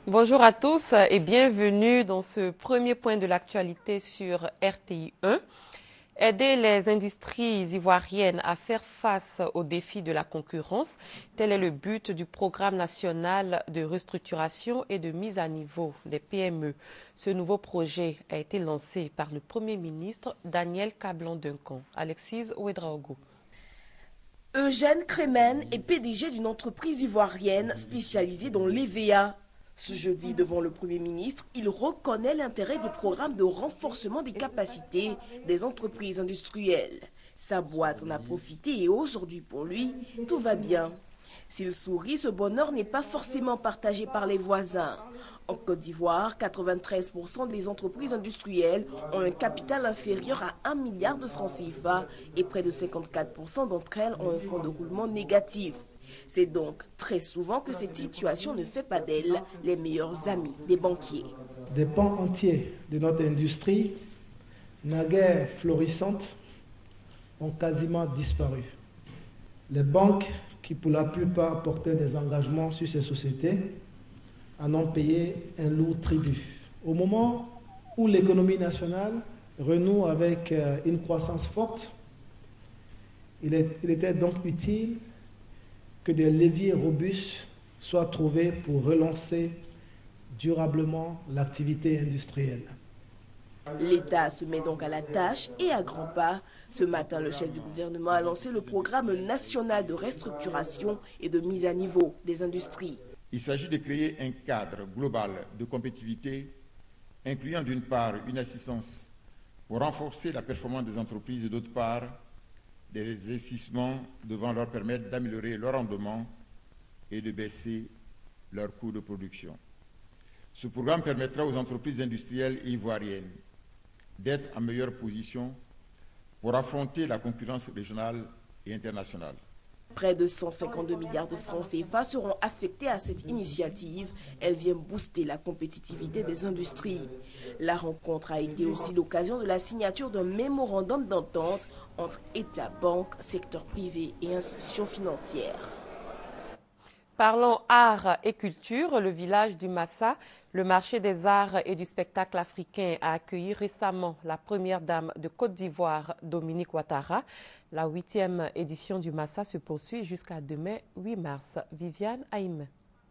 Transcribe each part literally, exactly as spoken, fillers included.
Bonjour à tous et bienvenue dans ce premier point de l'actualité sur R T I un. Aider les industries ivoiriennes à faire face aux défis de la concurrence, tel est le but du programme national de restructuration et de mise à niveau des P M E. Ce nouveau projet a été lancé par le Premier ministre Daniel Kablan-Duncan. Alexis Ouedraogo. Eugène Crémen est P D G d'une entreprise ivoirienne spécialisée dans l'E V A. Ce jeudi, devant le Premier ministre, il reconnaît l'intérêt des programmes de renforcement des capacités des entreprises industrielles. Sa boîte en a profité et aujourd'hui, pour lui, tout va bien. S'il sourit, ce bonheur n'est pas forcément partagé par les voisins. En Côte d'Ivoire, quatre-vingt-treize pour cent des entreprises industrielles ont un capital inférieur à un milliard de francs C F A et près de cinquante-quatre pour cent d'entre elles ont un fonds de roulement négatif. C'est donc très souvent que cette situation ne fait pas d'elles les meilleurs amis des banquiers. Des pans entiers de notre industrie, naguère florissantes, ont quasiment disparu. Les banques, qui pour la plupart portaient des engagements sur ces sociétés, en ont payé un lourd tribut. Au moment où l'économie nationale renoue avec une croissance forte, il, est, il était donc utile que des leviers robustes soient trouvés pour relancer durablement l'activité industrielle. L'État se met donc à la tâche et à grands pas. Ce matin, le chef du gouvernement a lancé le programme national de restructuration et de mise à niveau des industries. Il s'agit de créer un cadre global de compétitivité, incluant d'une part une assistance pour renforcer la performance des entreprises et d'autre part des investissements devant leur permettre d'améliorer leur rendement et de baisser leurs coûts de production. Ce programme permettra aux entreprises industrielles ivoiriennes d'être en meilleure position pour affronter la concurrence régionale et internationale. Près de cent cinquante-deux milliards de francs C F A seront affectés à cette initiative. Elle vient booster la compétitivité des industries. La rencontre a été aussi l'occasion de la signature d'un mémorandum d'entente entre État, banques, secteur privé et institutions financières. Parlons art et culture. Le village du Massa, le marché des arts et du spectacle africain, a accueilli récemment la première dame de Côte d'Ivoire, Dominique Ouattara. La huitième édition du Massa se poursuit jusqu'à demain, huit mars. Viviane Haïm.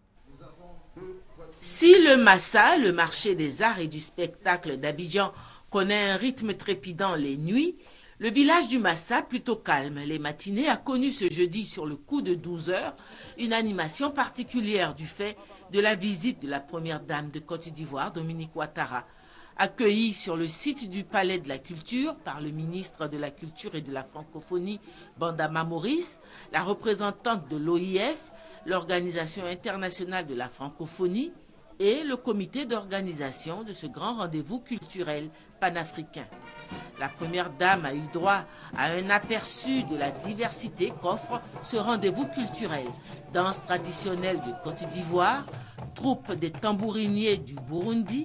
Si le Massa, le marché des arts et du spectacle d'Abidjan, connaît un rythme trépidant les nuits, le village du Massa, plutôt calme les matinées, a connu ce jeudi sur le coup de douze heures une animation particulière du fait de la visite de la première dame de Côte d'Ivoire, Dominique Ouattara. Accueillie sur le site du Palais de la Culture par le ministre de la Culture et de la Francophonie, Bandama Maurice, la représentante de l'O I F, l'Organisation internationale de la francophonie, et le comité d'organisation de ce grand rendez-vous culturel panafricain. La première dame a eu droit à un aperçu de la diversité qu'offre ce rendez-vous culturel. Danse traditionnelle de Côte d'Ivoire, troupe des tambouriniers du Burundi,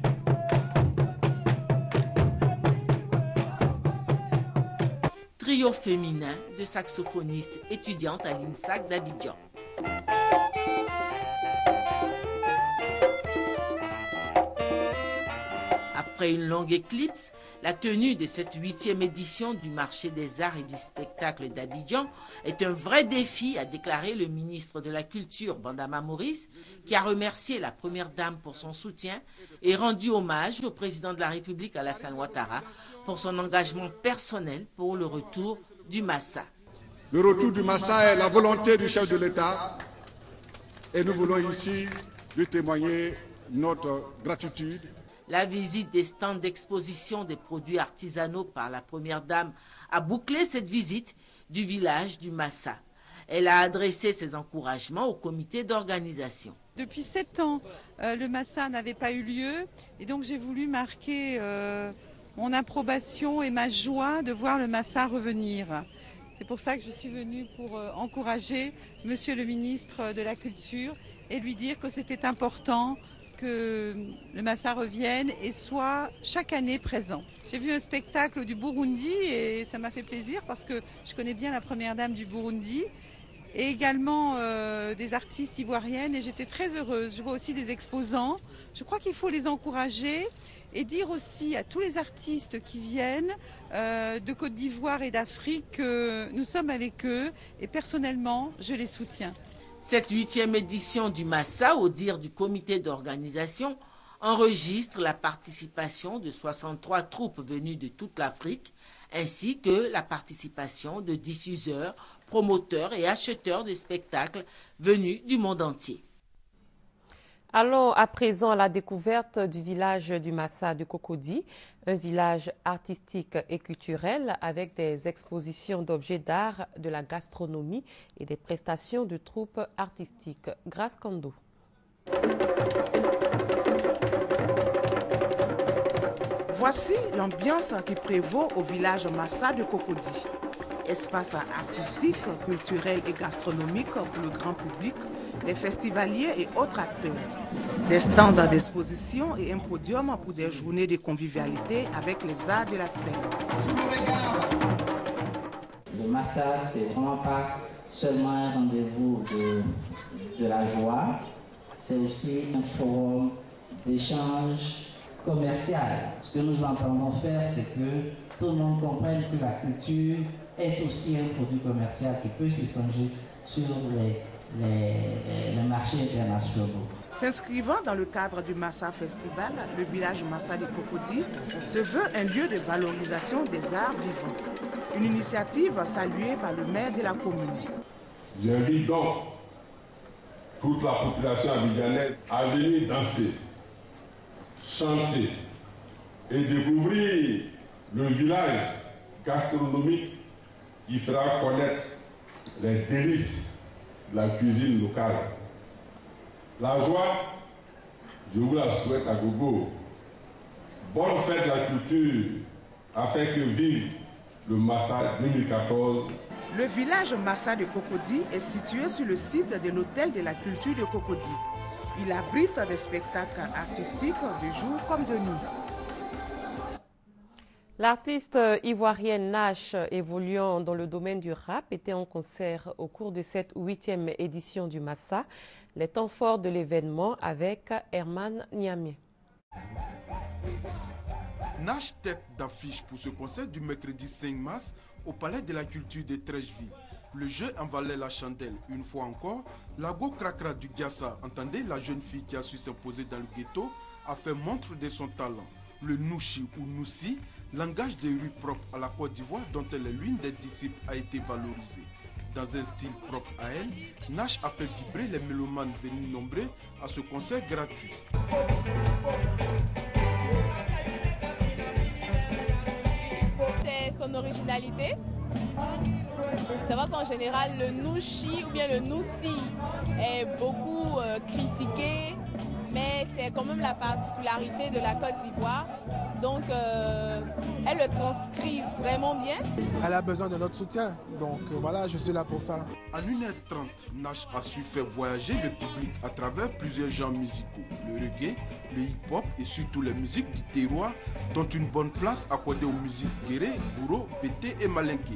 trio féminin de saxophonistes étudiantes à l'INSAC d'Abidjan. Après une longue éclipse, la tenue de cette huitième édition du marché des arts et du spectacle d'Abidjan est un vrai défi, a déclaré le ministre de la Culture, Bandama Maurice, qui a remercié la première dame pour son soutien et rendu hommage au président de la République, Alassane Ouattara, pour son engagement personnel pour le retour du Massa. Le retour du Massa est la volonté du chef de l'État et nous voulons ici lui témoigner notre gratitude. La visite des stands d'exposition des produits artisanaux par la première dame a bouclé cette visite du village du Massa. Elle a adressé ses encouragements au comité d'organisation. Depuis sept ans, euh, le Massa n'avait pas eu lieu et donc j'ai voulu marquer euh, mon approbation et ma joie de voir le Massa revenir. C'est pour ça que je suis venue pour euh, encourager Monsieur le ministre de la Culture et lui dire que c'était important que le Massa revienne et soit chaque année présent. J'ai vu un spectacle du Burundi et ça m'a fait plaisir parce que je connais bien la première dame du Burundi et également euh, des artistes ivoiriennes, et j'étais très heureuse. Je vois aussi des exposants. Je crois qu'il faut les encourager et dire aussi à tous les artistes qui viennent euh, de Côte d'Ivoire et d'Afrique que nous sommes avec eux et personnellement, je les soutiens. Cette huitième édition du Massa, au dire du comité d'organisation, enregistre la participation de soixante-trois troupes venues de toute l'Afrique, ainsi que la participation de diffuseurs, promoteurs et acheteurs de spectacles venus du monde entier. Allons à présent à la découverte du village du Massa de Cocody, un village artistique et culturel avec des expositions d'objets d'art, de la gastronomie et des prestations de troupes artistiques. Grâce Kando. Voici l'ambiance qui prévaut au village Massa de Cocody. Espace artistique, culturel et gastronomique pour le grand public, les festivaliers et autres acteurs. Des stands d'exposition et un podium pour des journées de convivialité avec les arts de la scène. Le Massa, c'est vraiment pas seulement un rendez-vous de, de la joie, c'est aussi un forum d'échange commercial. Ce que nous entendons faire, c'est que tout le monde comprenne que la culture est aussi un produit commercial qui peut s'échanger sur les, les, les marchés internationaux. S'inscrivant dans le cadre du Massa Festival, le village Massa de Cocody se veut un lieu de valorisation des arts vivants. Une initiative saluée par le maire de la commune. J'invite donc toute la population abidjanaise à venir danser, chanter et découvrir le village gastronomique qui fera connaître les délices de la cuisine locale. La joie, je vous la souhaite à gogo. Bonne fête de la culture afin que vive le Massa deux mille quatorze. Le village Massa de Cocody est situé sur le site de l'hôtel de la culture de Cocody. Il abrite des spectacles artistiques de jour comme de nuit. L'artiste ivoirienne Nash, évoluant dans le domaine du rap, était en concert au cours de cette huitième édition du Massa. Les temps forts de l'événement avec Herman Niamé. Nash, tête d'affiche pour ce concert du mercredi cinq mars au Palais de la Culture de Trècheville. Le jeu en valait la chandelle. Une fois encore, la go cracra du Gassa, entendez la jeune fille qui a su s'imposer dans le ghetto, a fait montre de son talent. Le Nouchi ou Noussi, langage des rues propre à la Côte d'Ivoire dont elle est l'une des disciples, a été valorisé. Dans un style propre à elle, Nash a fait vibrer les mélomanes venus nombreux à ce concert gratuit. C'est son originalité. C'est vrai qu'en général, le Nouchi ou bien le Noussi est beaucoup euh, critiqué, mais c'est quand même la particularité de la Côte d'Ivoire. Donc, euh, elle le transcrit vraiment bien. Elle a besoin de notre soutien, donc euh, voilà, je suis là pour ça. En une heure trente, Nash a su faire voyager le public à travers plusieurs genres musicaux. Le reggae, le hip-hop et surtout les musiques du terroir, dont une bonne place accordée aux musiques guéré, bourreau, bété et malinké.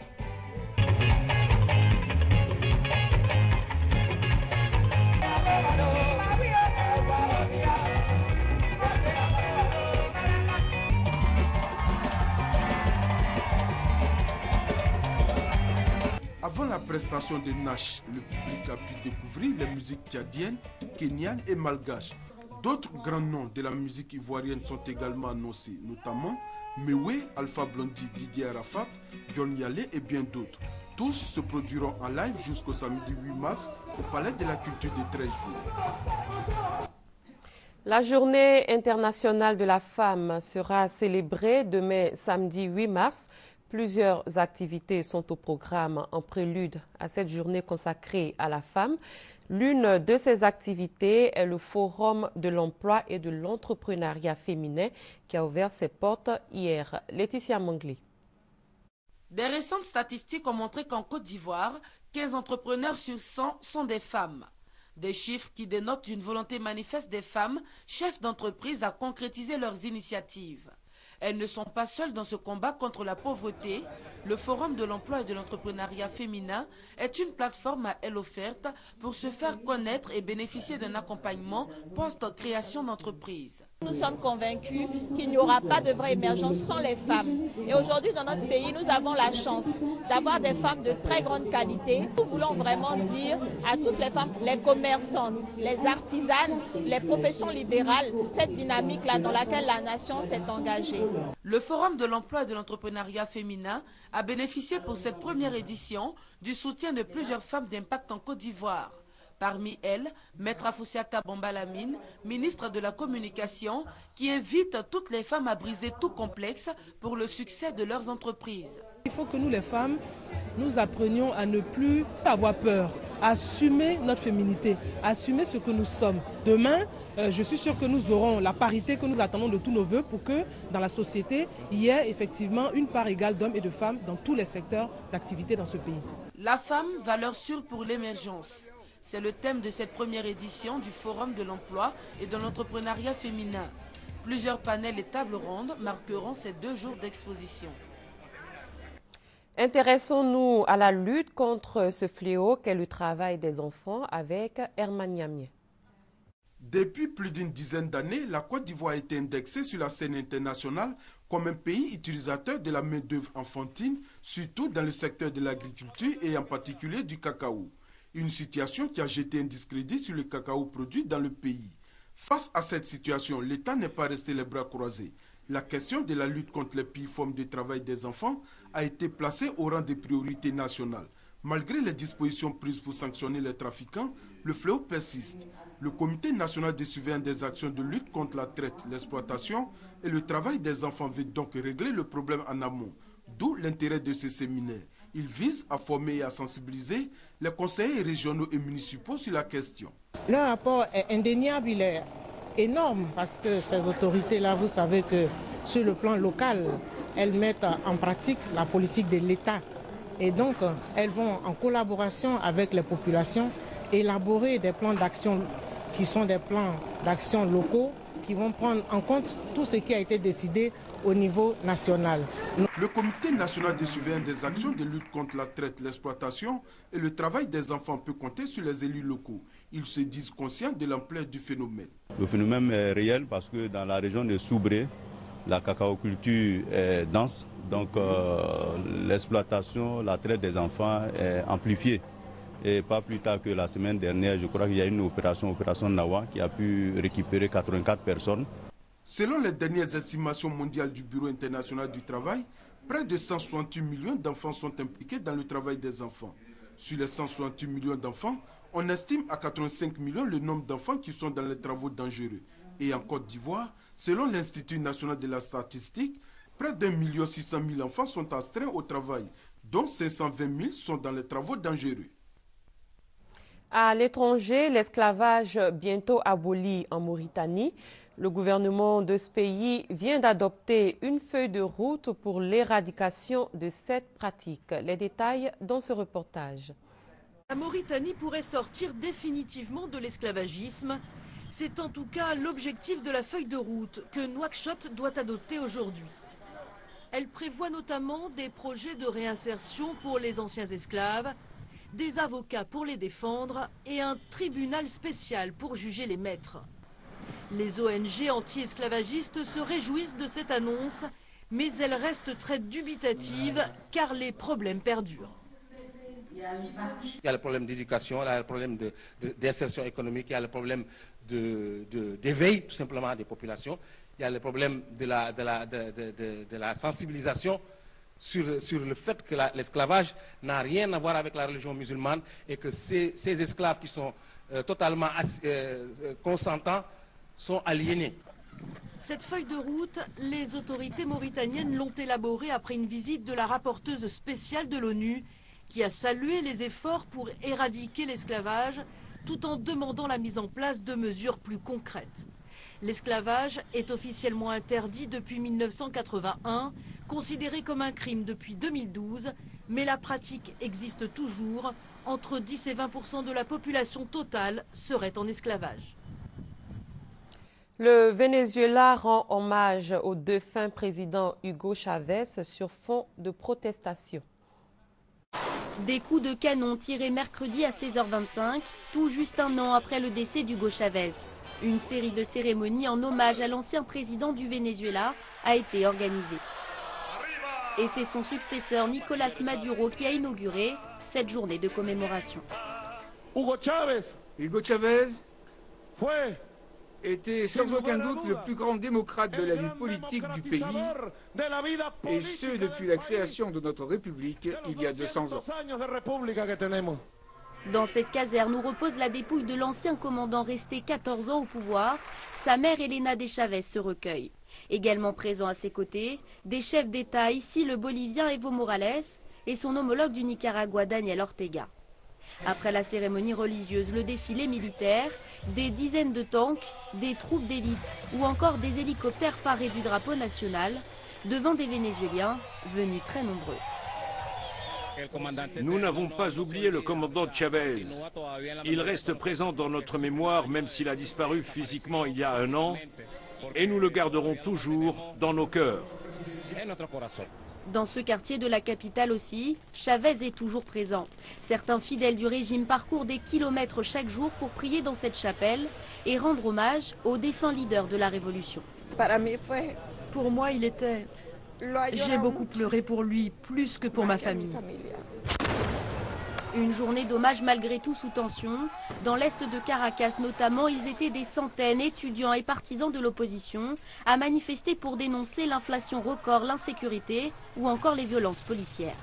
Avant la prestation de Nash, le public a pu découvrir les musiques tchadiennes, kenyanes et malgaches. D'autres grands noms de la musique ivoirienne sont également annoncés, notamment Mewé, Alpha Blondy, Didier Arafat, John Yalé et bien d'autres. Tous se produiront en live jusqu'au samedi huit mars au Palais de la Culture de Trècheville. La journée internationale de la femme sera célébrée demain samedi huit mars. Plusieurs activités sont au programme en prélude à cette journée consacrée à la femme. L'une de ces activités est le Forum de l'emploi et de l'entrepreneuriat féminin qui a ouvert ses portes hier. Laetitia Manglé. Des récentes statistiques ont montré qu'en Côte d'Ivoire, quinze entrepreneurs sur cent sont des femmes. Des chiffres qui dénotent une volonté manifeste des femmes, chefs d'entreprise, à concrétiser leurs initiatives. Elles ne sont pas seules dans ce combat contre la pauvreté. Le Forum de l'emploi et de l'entrepreneuriat féminin est une plateforme à elle offerte pour se faire connaître et bénéficier d'un accompagnement post-création d'entreprise. Nous sommes convaincus qu'il n'y aura pas de vraie émergence sans les femmes. Et aujourd'hui, dans notre pays, nous avons la chance d'avoir des femmes de très grande qualité. Nous voulons vraiment dire à toutes les femmes, les commerçantes, les artisanes, les professions libérales, cette dynamique-là dans laquelle la nation s'est engagée. Le Forum de l'emploi et de l'entrepreneuriat féminin a bénéficié pour cette première édition du soutien de plusieurs femmes d'impact en Côte d'Ivoire. Parmi elles, Maître Afoussiata Bambalamine, ministre de la Communication, qui invite toutes les femmes à briser tout complexe pour le succès de leurs entreprises. Il faut que nous les femmes, nous apprenions à ne plus avoir peur, à assumer notre féminité, à assumer ce que nous sommes. Demain, euh, je suis sûre que nous aurons la parité que nous attendons de tous nos voeux pour que dans la société, il y ait effectivement une part égale d'hommes et de femmes dans tous les secteurs d'activité dans ce pays. La femme, valeur sûre pour l'émergence. C'est le thème de cette première édition du Forum de l'emploi et de l'entrepreneuriat féminin. Plusieurs panels et tables rondes marqueront ces deux jours d'exposition. Intéressons-nous à la lutte contre ce fléau qu'est le travail des enfants avec Herman Niamier. Depuis plus d'une dizaine d'années, la Côte d'Ivoire a été indexée sur la scène internationale comme un pays utilisateur de la main-d'œuvre enfantine, surtout dans le secteur de l'agriculture et en particulier du cacao. Une situation qui a jeté un discrédit sur le cacao produit dans le pays. Face à cette situation, l'État n'est pas resté les bras croisés. La question de la lutte contre les pires formes de travail des enfants a été placée au rang des priorités nationales. Malgré les dispositions prises pour sanctionner les trafiquants, le fléau persiste. Le Comité national de surveillance des actions de lutte contre la traite, l'exploitation et le travail des enfants veut donc régler le problème en amont, d'où l'intérêt de ce séminaire. Il vise à former et à sensibiliser les conseillers régionaux et municipaux sur la question. Le rapport est indéniable, il est énorme parce que ces autorités-là, vous savez que sur le plan local, elles mettent en pratique la politique de l'État. Et donc, elles vont en collaboration avec les populations élaborer des plans d'action qui sont des plans d'action locaux qui vont prendre en compte tout ce qui a été décidé au niveau national. Le Comité national de surveillance des actions de lutte contre la traite, l'exploitation et le travail des enfants peut compter sur les élus locaux. Ils se disent conscients de l'ampleur du phénomène. Le phénomène est réel parce que dans la région de Soubré, la cacaoculture est dense, donc euh, l'exploitation, la traite des enfants est amplifiée. Et pas plus tard que la semaine dernière, je crois qu'il y a une opération, opération Nawa, qui a pu récupérer quatre-vingt-quatre personnes. Selon les dernières estimations mondiales du Bureau international du travail, près de cent soixante-huit millions d'enfants sont impliqués dans le travail des enfants. Sur les cent soixante-huit millions d'enfants, on estime à quatre-vingt-cinq millions le nombre d'enfants qui sont dans les travaux dangereux. Et en Côte d'Ivoire, selon l'Institut national de la statistique, près d'un million six cent mille enfants sont astreints au travail, dont cinq cent vingt mille sont dans les travaux dangereux. À l'étranger, l'esclavage bientôt aboli en Mauritanie. Le gouvernement de ce pays vient d'adopter une feuille de route pour l'éradication de cette pratique. Les détails dans ce reportage. La Mauritanie pourrait sortir définitivement de l'esclavagisme. C'est en tout cas l'objectif de la feuille de route que Nouakchott doit adopter aujourd'hui. Elle prévoit notamment des projets de réinsertion pour les anciens esclaves, des avocats pour les défendre et un tribunal spécial pour juger les maîtres. Les O N G anti-esclavagistes se réjouissent de cette annonce, mais elles restent très dubitatives car les problèmes perdurent. Il y a le problème d'éducation, il y a le problème d'insertion économique, il y a le problème d'éveil tout simplement des populations, il y a le problème de la, de la, de, de, de, de la sensibilisation Sur, sur le fait que l'esclavage n'a rien à voir avec la religion musulmane et que ces, ces esclaves qui sont euh, totalement euh, consentants sont aliénés. Cette feuille de route, les autorités mauritaniennes l'ont élaborée après une visite de la rapporteuse spéciale de l'ONU qui a salué les efforts pour éradiquer l'esclavage tout en demandant la mise en place de mesures plus concrètes. L'esclavage est officiellement interdit depuis mille neuf cent quatre-vingt-un, considéré comme un crime depuis deux mille douze, mais la pratique existe toujours. Entre dix et vingt pour cent de la population totale serait en esclavage. Le Venezuela rend hommage au défunt président Hugo Chavez sur fond de protestation. Des coups de canon tirés mercredi à seize heures vingt-cinq, tout juste un an après le décès d'Hugo Chavez. Une série de cérémonies en hommage à l'ancien président du Venezuela a été organisée. Et c'est son successeur Nicolas Maduro qui a inauguré cette journée de commémoration. Hugo Chavez, Hugo Chavez était sans aucun doute le plus grand démocrate de la vie politique du pays, et ce depuis la création de notre République il y a deux cents ans. Dans cette caserne où repose la dépouille de l'ancien commandant resté quatorze ans au pouvoir, sa mère Elena de Chavez se recueille. Également présent à ses côtés, des chefs d'État, ici le Bolivien Evo Morales et son homologue du Nicaragua Daniel Ortega. Après la cérémonie religieuse, le défilé militaire, des dizaines de tanks, des troupes d'élite ou encore des hélicoptères parés du drapeau national, devant des Vénézuéliens venus très nombreux. Nous n'avons pas oublié le commandant Chavez. Il reste présent dans notre mémoire, même s'il a disparu physiquement il y a un an, et nous le garderons toujours dans nos cœurs. Dans ce quartier de la capitale aussi, Chavez est toujours présent. Certains fidèles du régime parcourent des kilomètres chaque jour pour prier dans cette chapelle et rendre hommage au défunt leader de la révolution. Pour moi, il était... J'ai beaucoup pleuré pour lui, plus que pour ma famille. Une journée d'hommage malgré tout sous tension. Dans l'est de Caracas notamment, ils étaient des centaines, étudiants et partisans de l'opposition, à manifester pour dénoncer l'inflation record, l'insécurité ou encore les violences policières.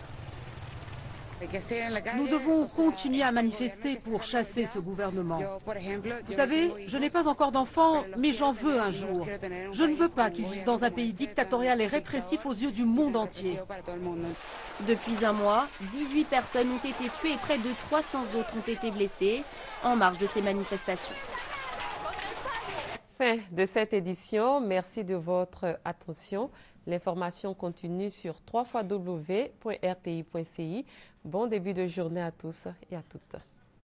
Nous devons continuer à manifester pour chasser ce gouvernement. Vous savez, je n'ai pas encore d'enfants, mais j'en veux un jour. Je ne veux pas qu'ils vivent dans un pays dictatorial et répressif aux yeux du monde entier. Depuis un mois, dix-huit personnes ont été tuées et près de trois cents autres ont été blessées en marge de ces manifestations. Fin de cette édition. Merci de votre attention. L'information continue sur w w w point r t i point c i. Bon début de journée à tous et à toutes.